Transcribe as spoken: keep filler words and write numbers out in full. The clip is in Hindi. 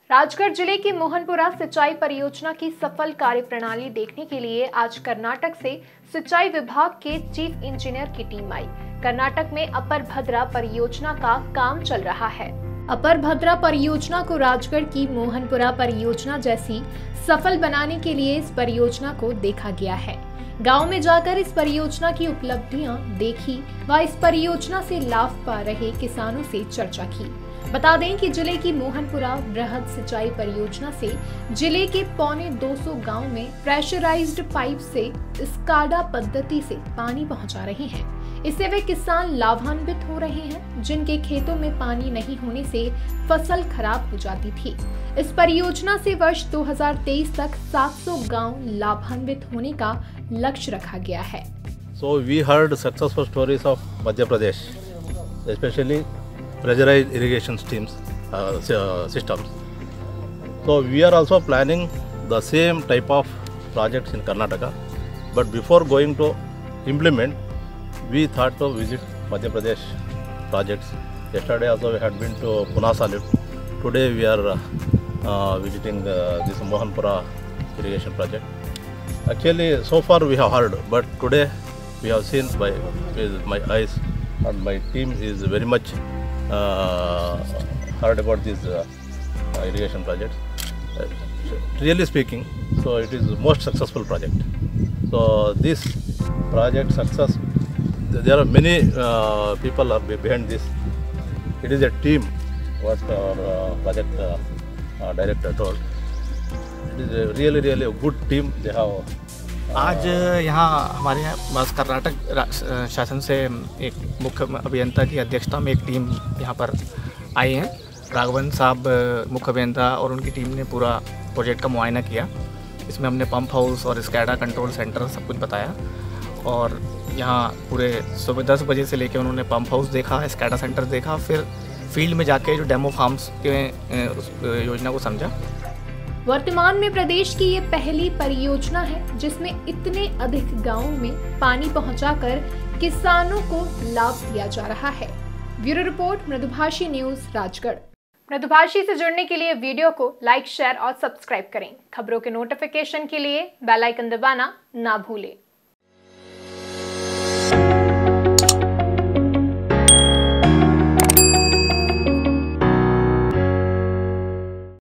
राजगढ़ जिले की मोहनपुरा सिंचाई परियोजना की सफल कार्यप्रणाली देखने के लिए आज कर्नाटक से सिंचाई विभाग के चीफ इंजीनियर की टीम आई। कर्नाटक में अपर भद्रा परियोजना का काम चल रहा है। अपर भद्रा परियोजना को राजगढ़ की मोहनपुरा परियोजना जैसी सफल बनाने के लिए इस परियोजना को देखा गया है। गांव में जाकर इस परियोजना की उपलब्धियां देखी व इस परियोजना से लाभ पा रहे किसानों से चर्चा की। बता दें कि जिले की मोहनपुरा बृहद सिंचाई परियोजना से जिले के पौने दो सौ गांव में प्रेशराइज्ड पाइप से स्काडा पद्धति से पानी पहुंचा रहे हैं। इससे वे किसान लाभान्वित हो रहे हैं जिनके खेतों में पानी नहीं होने से फसल खराब हो जाती थी। इस परियोजना से वर्ष दो हज़ार तेईस तक सात सौ गांव लाभान्वित होने का लक्ष्य रखा गया है। So we heard successful stories of Madhya Pradesh, especially pressurized irrigation schemes, uh, uh, systems. So we are also planning the same type of projects in Karnataka. But before going to implement, we thought to visit Madhya Pradesh projects. Yesterday also we had been to Punasa lift. Today we are uh, uh, visiting uh, this Mohanpura irrigation project. Actually, so far we have heard, but today we have seen by with my eyes, and my team is very much uh, heard about these uh, irrigation projects. Uh, really speaking, so it is most successful project. So this project success, there are many uh, people are behind this. It is a team, what our uh, project uh, uh, director told. It is a really really a good team they have. आज यहाँ हमारे यहाँ बस कर्नाटक शासन से एक मुख्य अभियंता की अध्यक्षता में एक टीम यहाँ पर आई है। राघवन साहब मुख्य अभियंता और उनकी टीम ने पूरा प्रोजेक्ट का मुआयना किया। इसमें हमने पंप हाउस और स्कैडा कंट्रोल सेंटर सब कुछ बताया और यहाँ पूरे सुबह दस बजे से लेकर उन्होंने पंप हाउस देखा, स्कैडा सेंटर देखा, फिर फील्ड में जाके जो डेमो फार्म्स के उस योजना को समझा। वर्तमान में प्रदेश की ये पहली परियोजना है जिसमें इतने अधिक गांवों में पानी पहुंचाकर किसानों को लाभ दिया जा रहा है। Bureau report, Mridubhashi news, Rajgarh. Mridubhashi से जुड़ने के लिए वीडियो को लाइक, शेयर और सब्सक्राइब करें। खबरों के नोटिफिकेशन के लिए बेल आइकन दबाना ना भूलें।